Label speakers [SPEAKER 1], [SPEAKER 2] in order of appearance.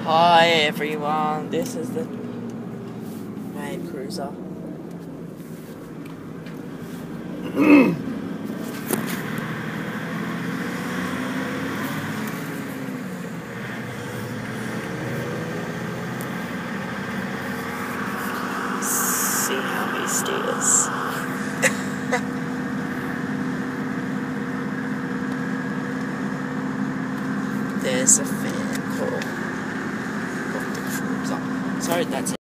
[SPEAKER 1] Hi everyone, this is the Land Cruiser. See how he steers. There's a fan call of the cruiser. So that's it.